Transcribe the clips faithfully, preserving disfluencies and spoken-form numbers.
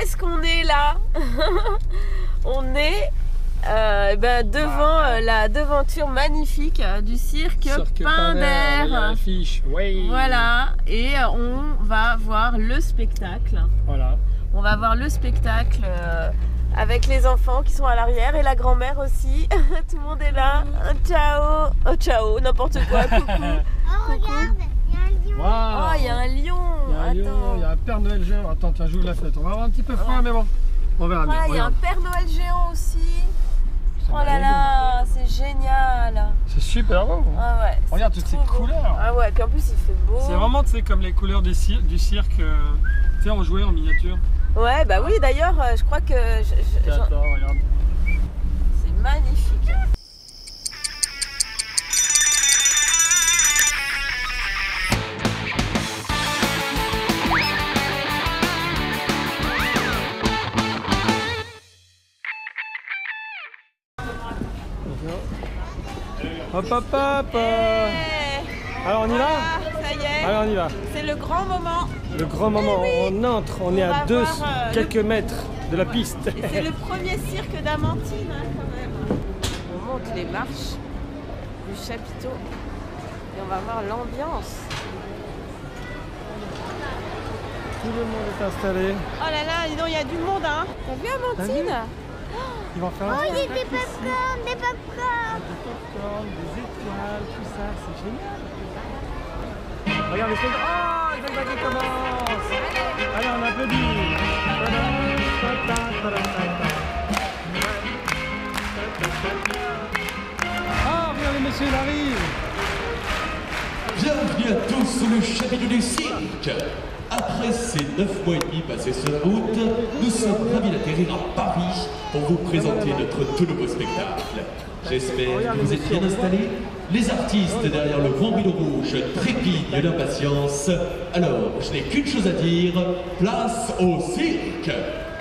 est-ce qu'on est là? On est euh, ben, devant euh, la devanture magnifique euh, du cirque, cirque Pinder. Oui. Voilà, et euh, on va voir le spectacle. Voilà. On va voir le spectacle euh, avec les enfants qui sont à l'arrière et la grand-mère aussi. Tout le monde est là. Ciao. Oh, ciao, n'importe quoi. Coucou. Oh, regarde, il y a un lion. Wow. Oh, il y a un lion. Il y a un lion, il y a un Père Noël géant. Attends, tiens, j'ouvre la fenêtre. On va avoir un petit peu froid, mais bon. On verra bien. Ah, il y a un Père Noël géant aussi. Oh là là, c'est génial. C'est super beau. Ah ouais. Regarde toutes ces beau. couleurs. Ah ouais, puis en plus il fait beau. C'est vraiment, tu sais, comme les couleurs du, cir du cirque. Euh, tu sais, on jouait en miniature. Ouais, bah oui, d'ailleurs, euh, je crois que... Je, je, Attends, regarde. C'est magnifique. Hop hop hop euh... Hey. Alors on y Voilà, va. ça y est. Allez, on y va. C'est le grand moment. Le grand moment, Eh oui. on entre, on, on est à deux, voir, euh, quelques le... mètres de la piste. C'est le premier cirque d'Amantine hein, quand même. On monte les marches du chapiteau et on va voir l'ambiance. Tout le monde est installé. Oh là là, dis donc, il y a du monde hein. T'as vu Amantine? Ils vont faire oh, un il y a des popcorn, des popcorn. Des popcorn, des étoiles, tout ça, c'est génial. Regarde les choses. Oh, le spectacle commence. Allez, on applaudit. Ah, regardez, monsieur, il arrive. Bienvenue à tous sur le chapiteau du cirque. Après ces neuf mois et demi passés sur la route, nous sommes ravis d'atterrir à Paris pour vous présenter notre tout nouveau spectacle. J'espère que vous êtes bien installés. Les artistes derrière le grand rideau rouge trépignent d'impatience. Alors, je n'ai qu'une chose à dire, place au cirque.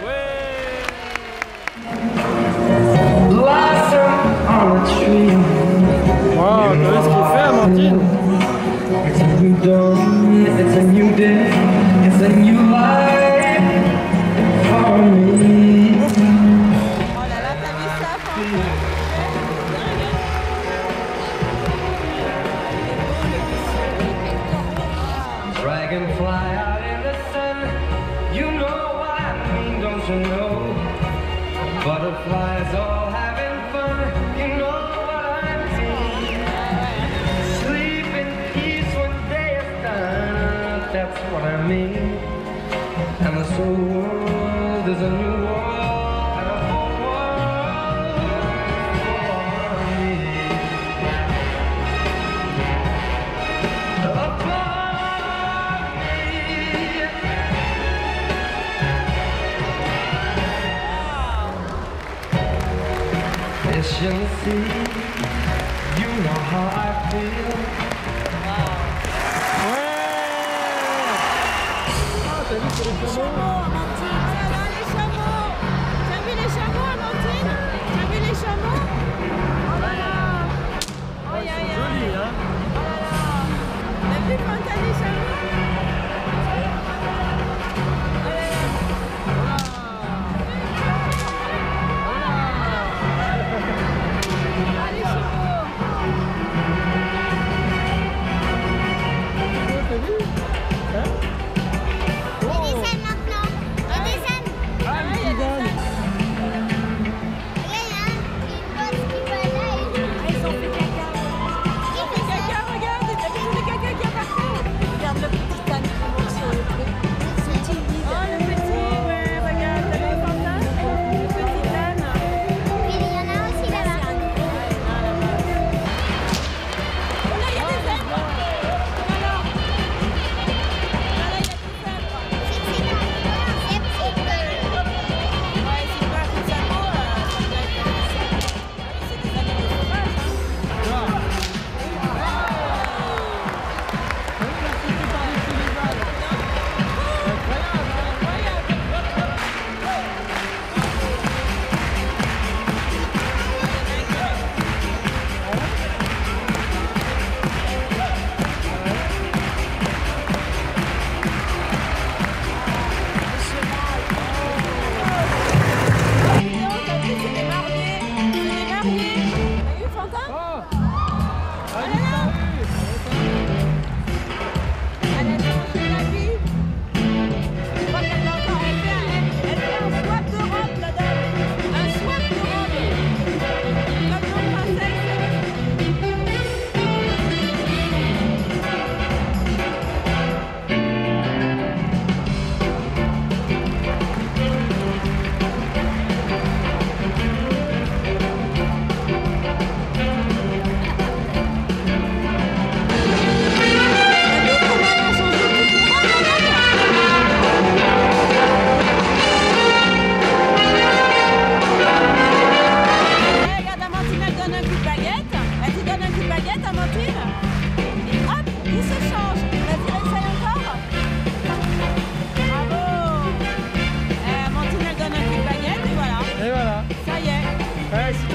Wow, tu vois ce qu'il fait, Amandine? It's a new dawn, it's a new day, it's a new life for me. Oh là là, t'as vu ça, Franck? Dragonfly out in the sun, you know what I mean, don't you know? Butterflies all having fun, you know what I mean. Sleep in peace when day is done, that's what I mean. And this whole world is a new world, and a whole world for me. Above me. Fish in the sea, you know how I feel. Chameaux, Amantine, ça va les chameaux? T'as vu les chameaux, Amantine? T'as vu les chameaux? Oh là là! Oh, C'est y a, y a. joli, hein? Oh là là! T'as vu quand t'as les chameaux?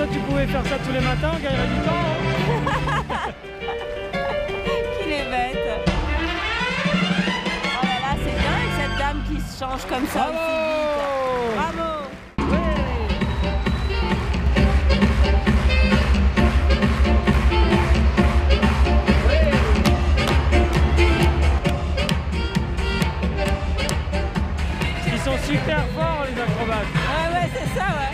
tu pouvais faire ça tous les matins, on gagnerait du temps. Hein. Qu'il est bête. Oh là là, c'est dingue cette dame qui se change comme ça Bravo. aussi vite. Bravo. Ils sont super forts les acrobates. Ouais, ouais, c'est ça, ouais.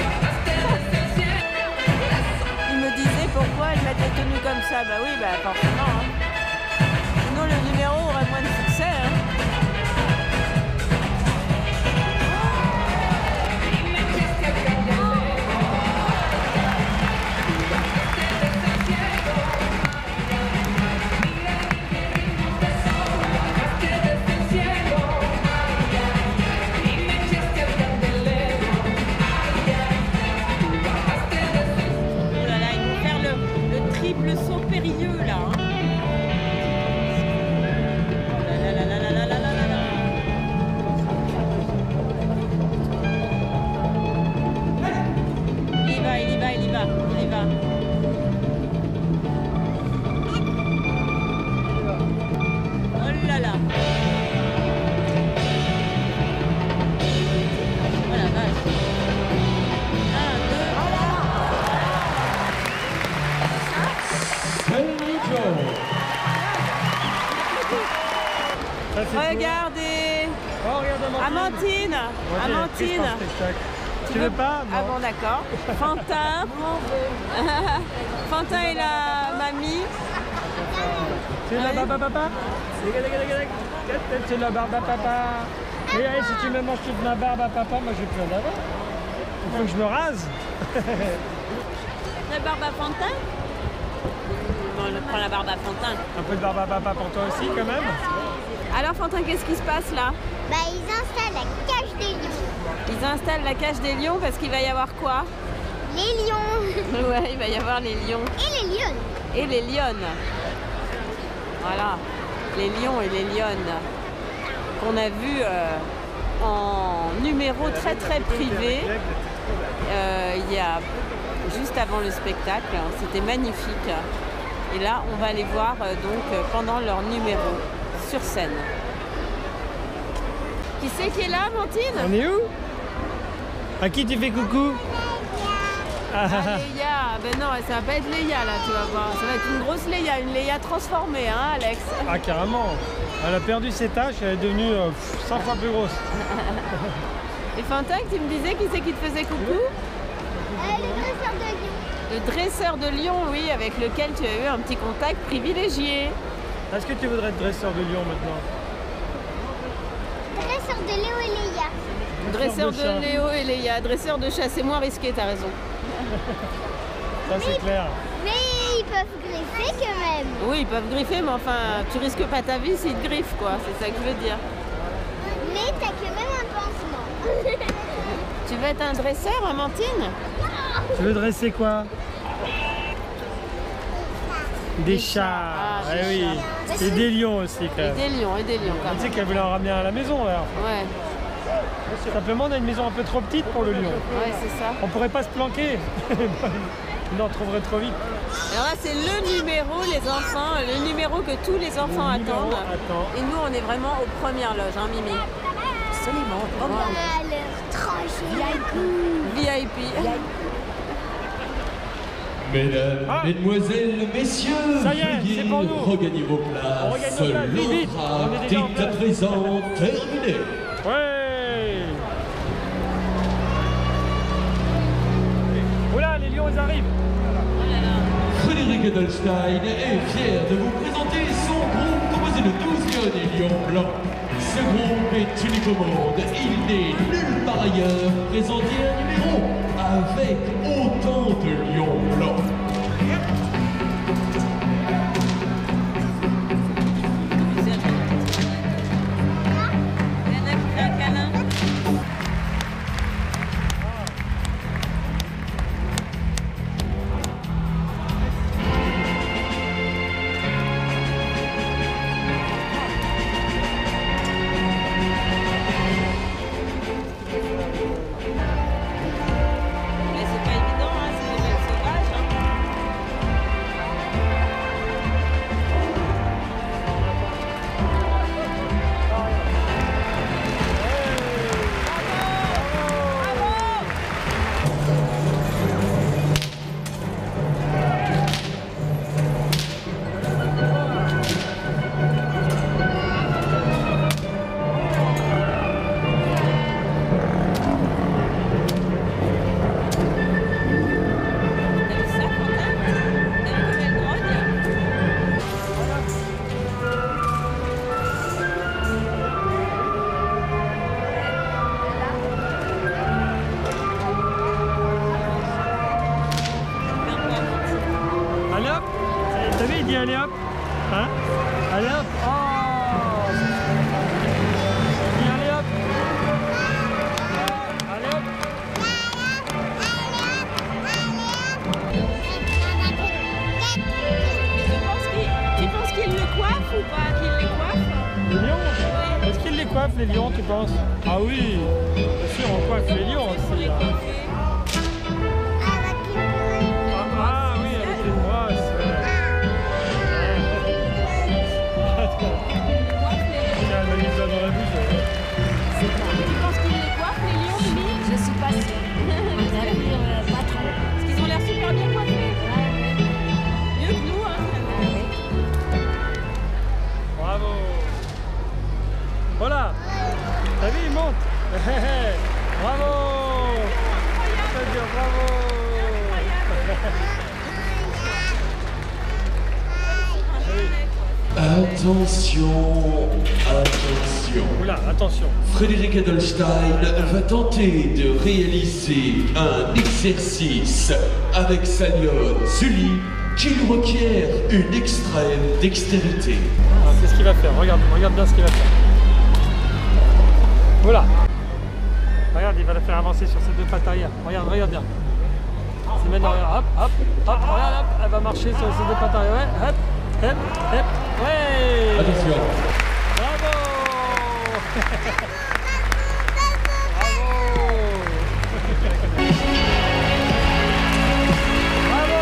Il me disait pourquoi elle mettait tenue comme ça. Bah oui, bah forcément. Hein. Sinon le numéro aurait moins de succès. Hein. Le saut périlleux là. Hein. Oh là là là là là là là là là. Il y va, il y va, il y va, il y va. Oh là là. Oh la vache. Un, deux, oh là là. Ça, c'est Regardez. cool. Oh, regarde Amandine. Amandine. Ouais, elle est prise Amandine. par le spectacle. Tu veux pas? Ah bon, d'accord. Fantin. Fantin et la mamie. C'est la barbe à papa? C'est la barbe à papa. Et allez, si tu me manges toute ma barbe à papa, moi je vais plus en avoir. Il faut que je me rase. La barbe à Fantin? Bon, on prend la barbe à Fantin. Un peu de barbe à papa pour toi aussi quand même. Alors Fantin, qu'est-ce qui se passe là? Bah, ils installent la cage des lions. Ils installent la cage des lions parce qu'il va y avoir quoi? Les lions. Ouais, il va y avoir les lions. Et les lionnes. Et les lionnes. Voilà, les lions et les lionnes qu'on a vus euh, en numéro très très privé euh, il y a juste avant le spectacle. C'était magnifique. Et là, on va les voir euh, donc euh, pendant leur numéro sur scène. Qui c'est qui est là, Amandine? On est où? À qui tu fais coucou? Ah, Léa, ben non, ça va pas être Léa là, tu vas voir. Ça va être une grosse Léa, une Léa transformée, hein, Alex? Ah, carrément. Elle a perdu ses tâches, elle est devenue euh, cent fois plus grosse. Et Fantin, tu me disais qui c'est qui te faisait coucou? Euh, le dresseur de lions. Le dresseur de lion, oui, avec lequel tu as eu un petit contact privilégié. Est-ce que tu voudrais être dresseur de lion maintenant? Dresseur de Léo et Léa. Dresseur de de, chat. Léo et Léa, dresseur de chat, c'est moins risqué, t'as raison. Ça c'est clair. Mais ils peuvent griffer quand même. Oui, ils peuvent griffer, mais enfin, tu risques pas ta vie s'ils te griffent, quoi, c'est ça que je veux dire. Mais t'as quand même un pansement. Tu veux être un dresseur, Amandine? Tu veux dresser quoi? Des, Des chats. chats. Ah, Ah des oui. chats. Et des lions aussi quand Et même. des lions, et des lions, quand Tu sais même. qu'elle voulait en ramener un à la maison alors. Ouais, Simplement on a une maison un peu trop petite pour le lion. ouais, c'est ça. On pourrait pas se planquer. Il en trouverait trop vite. Alors là, c'est le numéro, les enfants, le numéro que tous les enfants Le numéro attendent. attend. Et nous, on est vraiment aux premières loges, hein, Mimi? Absolument. On a leur tranche V I P. V I P. Mesdames, Ah. Mesdemoiselles, Messieurs, Ça y est, veuillez c'est pour nous. regagner vos places. On regagne nos places, vite, vite. L'opéra On est déjà en est à place. présent terminé. Ouais. Oula, les lions ils arrivent. Frédéric Edelstein est fier de vous présenter son groupe composé de douze lions et lions blancs. Ce groupe est unique au monde. Il n'est nulle part ailleurs présenté un numéro avec autant de lions blancs. Il y en a qui fait un câlin. Mais c'est pas évident, hein, c'est des allez hop. Hein? Allez hop. Oh. Et allez hop. Allez hop. Tu penses qu'il le coiffe ou pas? Qu'il les coiffe? Les lions? Est-ce qu'ils les coiffent les lions, tu penses? Ah oui, bien sûr, on coiffe les lions aussi. Là. Ah oui, avec une brosse. Tiens, elle m'a mis ça dans la bouche. Tu penses qu'ils les coiffent les lions, Mimi? Je suis pas sûre. Pas trop. Parce qu'ils ont l'air super bien coiffés. Mieux que nous, hein. Bravo. Voilà. T'as vu, il monte. Bravo. C'est-à-dire bravo. Attention, attention. Oula, attention. Frédéric Edelstein va tenter de réaliser un exercice avec sa lionne Sully qui lui requiert une extrême dextérité. Alors, c'est ce qu'il va faire. Regarde, regarde bien ce qu'il va faire. Voilà. Regarde, il va la faire avancer sur ses deux pattes arrière. Regarde, regarde bien. C'est maintenant, regarde, hop, hop, hop, regarde, hop, elle va marcher sur ses deux pattes arrière. Ouais, hop, hop, hop, ouais. Attention. Bravo. Bravo.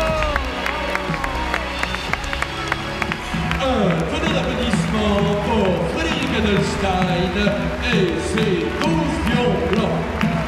Un peu d'applaudissements pour Frédéric Edelstein et ses douze lions blancs.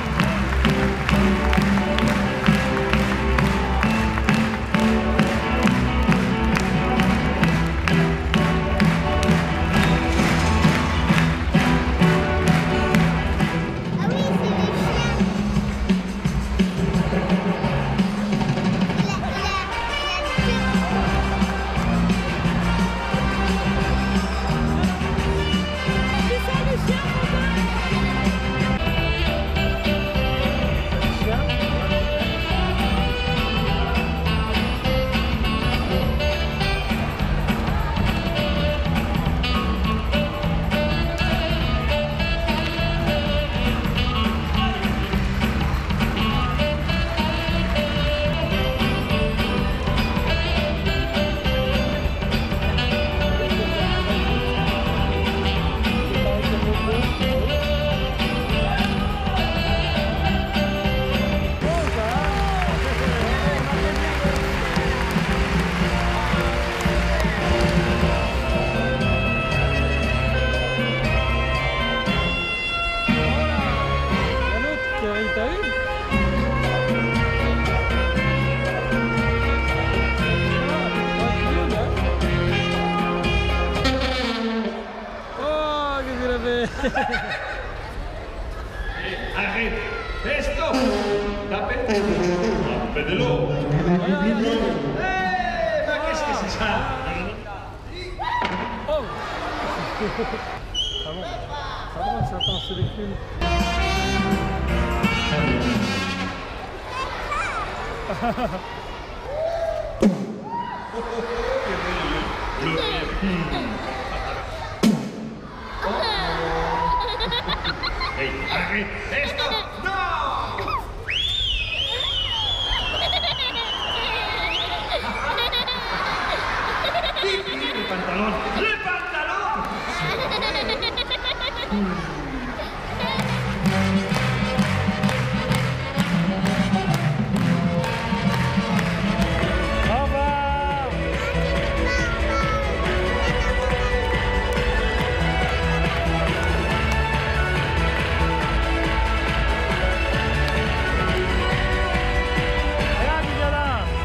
Arrête! Stop! Tapez! Tapez de l'eau! Hey, mais qu'est-ce que c'est ça? Oh! Ah bon? Ah bon, ça attend, c'est des clowns. Hey, arrête! Stop! Non! Les pantalons! Les pantalons! Au revoir! Regarde, Viviana!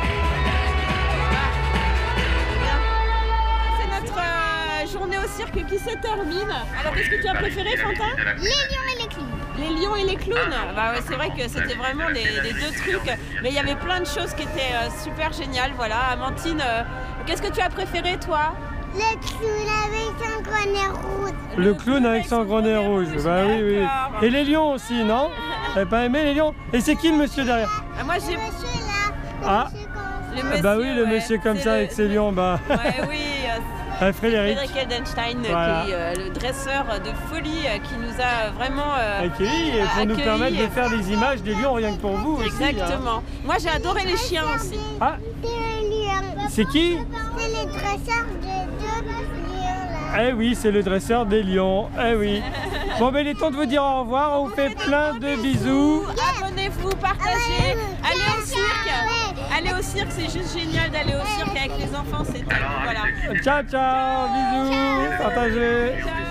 C'est notre euh, journée au cirque qui se termine. Alors qu'est-ce que tu as préféré, Fantin? Les lions et les clowns. Les lions et les clowns. Bah ouais, c'est vrai que c'était vraiment les, les deux trucs. Mais il y avait plein de choses qui étaient euh, super géniales. Voilà, Amandine, euh, qu'est-ce que tu as préféré, toi? Le clown avec son grenouille rouge. Le clown avec son grenouille rouge. Bah oui, oui. D'accord. Et les lions aussi, non? T'avais pas aimé les lions? Et c'est qui le monsieur derrière? Ah, moi, j'ai... Monsieur là, Ah. monsieur comme Le monsieur, bah oui, le ouais, monsieur comme c'est ça le- avec ses lions, bah. Ouais, oui. euh, Ah, Frédéric. Frédéric Edelstein, Voilà. qui est euh, le dresseur de folie, euh, qui nous a vraiment euh, Accueillis et pour nous accueillis. permettre de faire des images des lions rien que pour vous aussi. hein. Exactement. Moi, j'ai adoré les chiens aussi. Ah, C'est le lion. c'est qui? C'est les dresseurs de deux lions là. Eh oui, c'est le dresseur des lions. Eh oui. Bon, ben il est temps de vous dire au revoir. On vous fait plein de bisous. Abonnez-vous, partagez, allez au cirque. Allez au cirque, c'est juste génial d'aller au cirque avec les enfants, c'est top. Voilà. Ciao, ciao. Bisous. Partagez. Ciao.